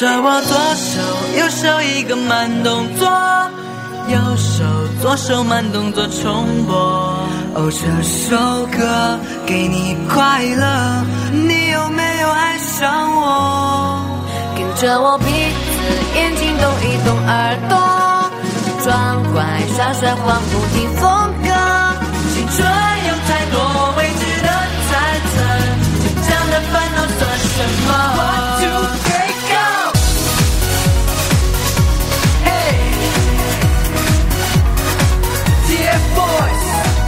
着我左手右手一个慢动作，右手左手慢动作重播。哦，这首歌给你快乐，你有没有爱上我？ 跟着我鼻子眼睛动一动，耳朵装乖耍帅晃不停风格。 青春有太多未知的猜测，成长的烦恼算什么？1 2 3 go， 嘿 ，TFBOYS。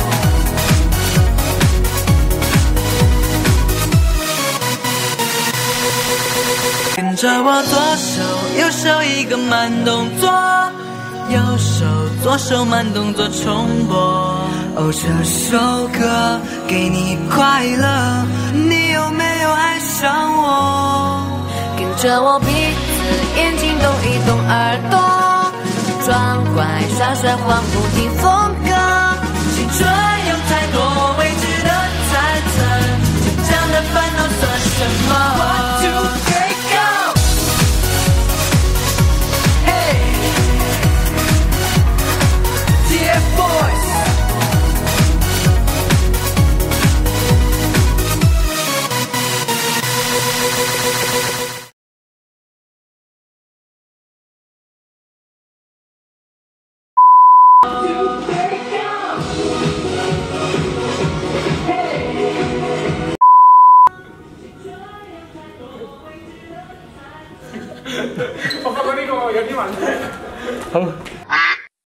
跟着我左手右手一个慢动作，右手左手慢动作重播。哦，这首歌给你快乐，你有没有爱上我？ 跟着我鼻子眼睛动一动，耳朵装乖耍帅晃不停风格。 青春有太多未知的猜测，成长的烦恼算什么？1 2 3 go， 嘿 ，TFBOYS。 我發覺呢個有啲問題。好。